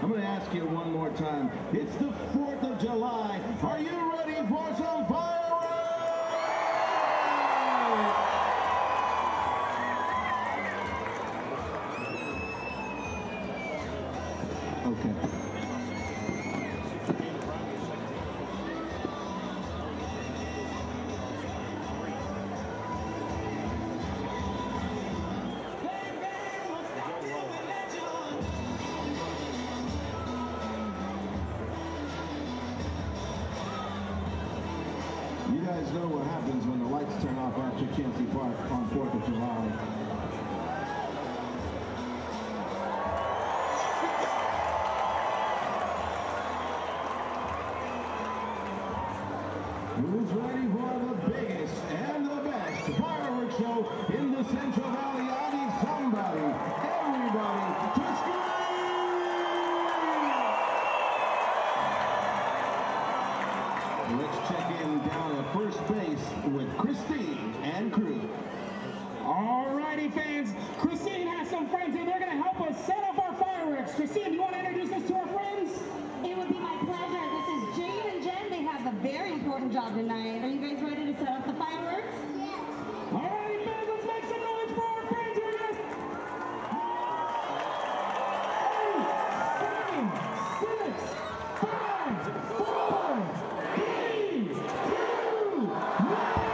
I'm going to ask you one more time. It's the 4th of July. Are you ready for some fireworks? Okay. You guys know what happens when the lights turn off after Kinsey Park on 4th of July. Who's ready for the biggest and the best fireworks show in the Central Valley? I need somebody, everybody, to scream! Let's check in down at first base with Christine and crew. Alrighty, fans. Christine has some friends here. They're going to help us set up our fireworks. Christine, do you want to introduce us to our friends? It would be my pleasure. This is Jane and Jen. They have a very important job tonight. Are you guys ready to set up the fireworks? Yes. Alrighty, fans, let's make some noise for our friends here. Guys. 8, 7, 6, 5, 4, 3, 2, 1.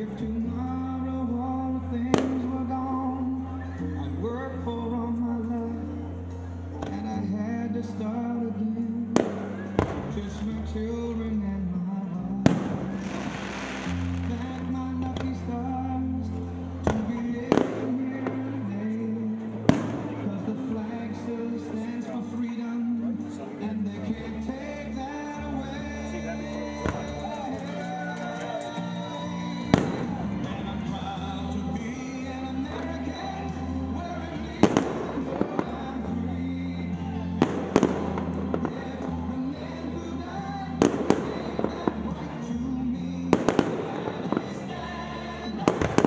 If tomorrow all the things were gone, I'd work for all my life, and I had to start again. Just my children and my wife. Thank my lucky stars to be living here today, 'cause the flag still stands for freedom, and they can't take that away. And I'm proud to be an American, where at least I'm free. Yeah, the men who died gave that right to me. I stand next to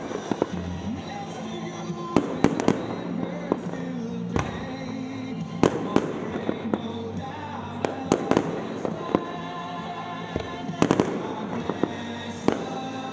you in the still day. Oh, there ain't no doubt of this time. God bless the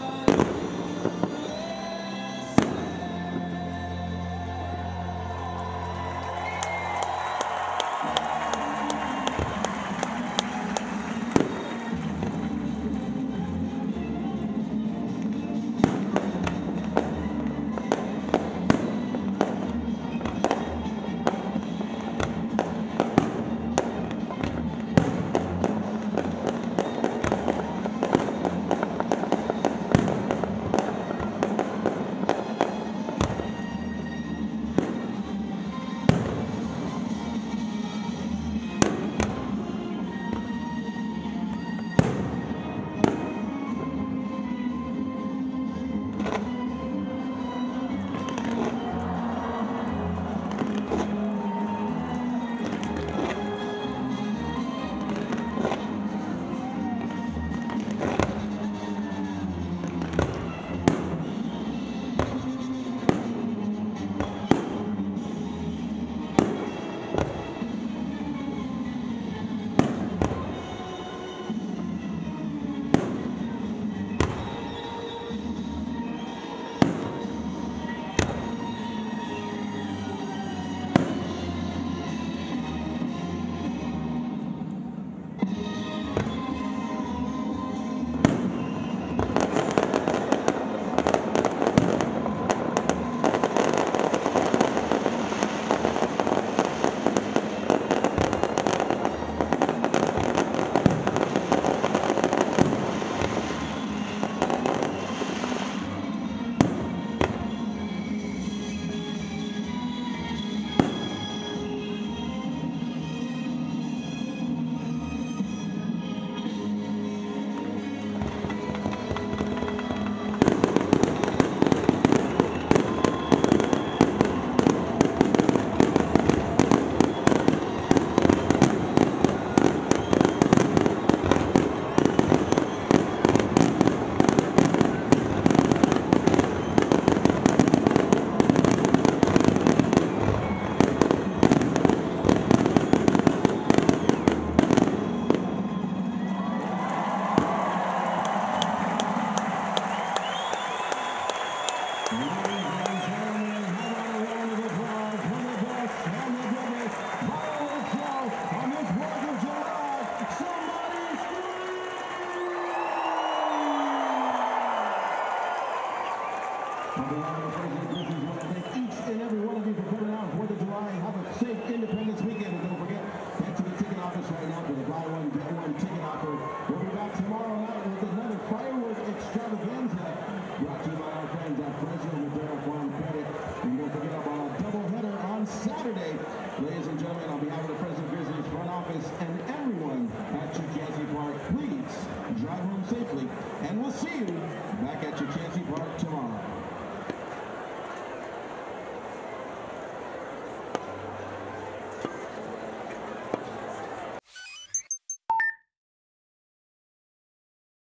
Ladies and gentlemen, on behalf of the President Grizzlies front office and everyone at Chief Yancey Park, please drive home safely and